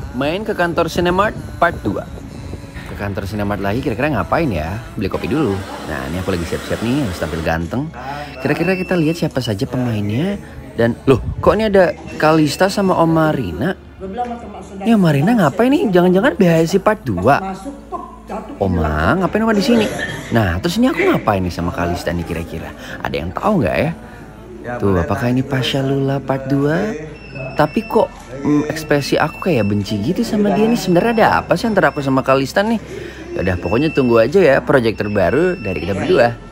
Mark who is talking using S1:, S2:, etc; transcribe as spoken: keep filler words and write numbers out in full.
S1: Main ke kantor Cinemark part dua. Ke kantor Cinemark lagi kira-kira ngapain ya? Beli kopi dulu. Nah ini aku lagi siap-siap nih, harus tampil ganteng. Kira-kira kita lihat siapa saja pemainnya. Dan loh, kok ini ada Kalista sama Om Marina? Ini Om Marina ngapain nih? Jangan-jangan B H S I part dua. Oma, ngapain Oma di sini? Nah, terus ini aku ngapain nih sama Kalista nih kira-kira? Ada yang tahu nggak ya? Tuh, apakah ini Pasha Lula part dua? Tapi kok hmm, ekspresi aku kayak benci gitu sama dia nih. Sebenarnya ada apa sih antara aku sama Kalista nih? Yaudah, pokoknya tunggu aja ya project terbaru dari kita berdua.